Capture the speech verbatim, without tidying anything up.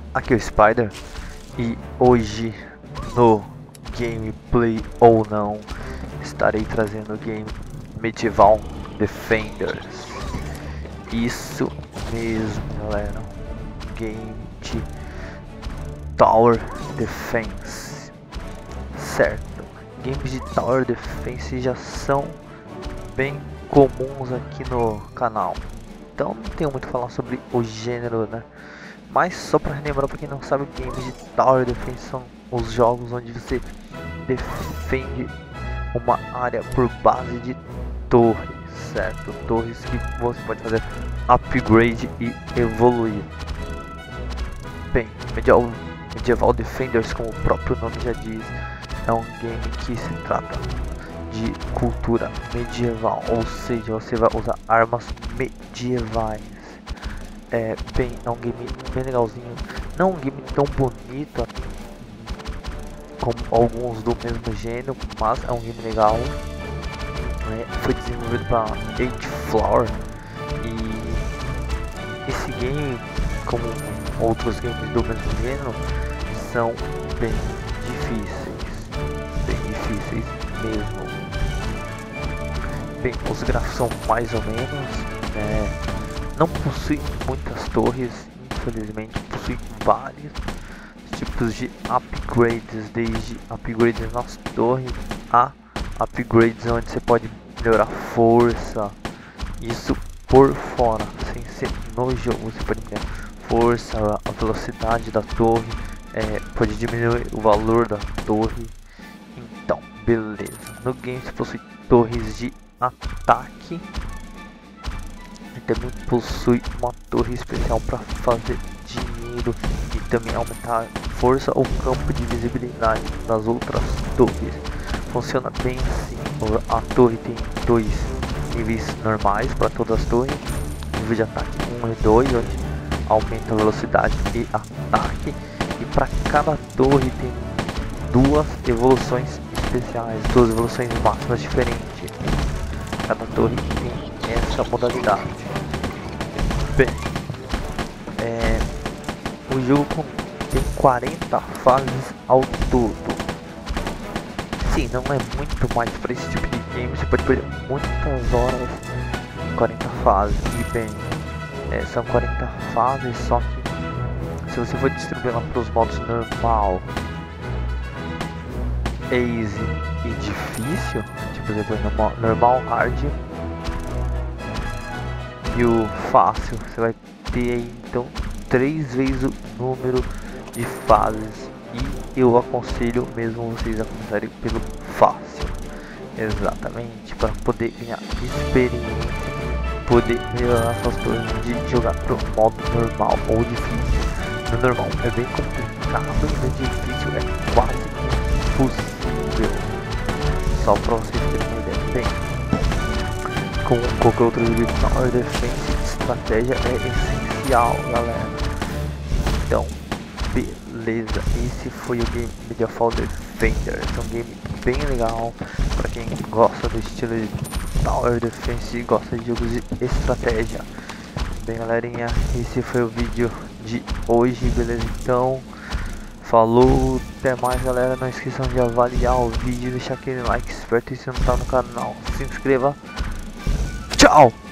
Aqui é o Spider e hoje no gameplay ou não estarei trazendo o game Medieval Defenders. Isso mesmo, galera, game de Tower Defense, certo? Games de Tower Defense já são bem comuns aqui no canal, então não tenho muito a falar sobre o gênero, né? Mas só para relembrar, para quem não sabe, games de Tower Defense são os jogos onde você defende uma área por base de torres, certo? Torres que você pode fazer upgrade e evoluir. Bem, Medieval, Medieval Defenders, como o próprio nome já diz, é um game que se trata de cultura medieval, ou seja, você vai usar armas medievais. É bem, é um game bem legalzinho, não um game tão bonito como alguns do mesmo gênero, mas é um game legal. É, foi desenvolvido para eight floor e esse game, como outros games do mesmo gênero, são bem difíceis, bem difíceis mesmo. Bem, os gráficos são mais ou menos, né? Não possui muitas torres, infelizmente, possui vários tipos de upgrades, desde upgrades nas torres a upgrades onde você pode melhorar força, isso por fora, sem ser no jogo. Você pode melhorar força, a velocidade da torre, é, pode diminuir o valor da torre. Então, beleza. No game você possui torres de ataque e também possui uma torre especial para fazer dinheiro e também aumentar a força ou campo de visibilidade das outras torres. Funciona bem assim. A torre tem dois níveis normais para todas as torres, nível de ataque um e dois, onde aumenta a velocidade e ataque, e para cada torre tem duas evoluções especiais, duas evoluções máximas diferentes. Cada torre tem essa modalidade. Bem, é, o jogo tem quarenta fases ao todo. Sim, não é muito mais para esse tipo de game, você pode perder muitas horas em quarenta fases. E bem, é, são quarenta fases, só que se você for distribuir lá para os modos normal, easy e difícil, tipo, você põe normal, normal, hard e o fácil, você vai ter aí então três vezes o número de fases, e eu aconselho mesmo vocês a começarem pelo fácil, exatamente, para poder ganhar experiência, poder melhorar suas torres de jogar pro modo normal ou difícil. No normal é bem complicado e no difícil é quase impossível, só para vocês terem uma ideia. Bem, como qualquer outro jogo de Tower Defense, estratégia é essencial, galera. Então, beleza, esse foi o game Medieval Defenders, é um game bem legal para quem gosta do estilo de Tower Defense e gosta de jogos de estratégia. Bem, galerinha, esse foi o vídeo de hoje, beleza? Então, falou, até mais, galera. Não esqueçam de avaliar o vídeo, deixar aquele like esperto, e se não tá no canal, se inscreva. Tchau!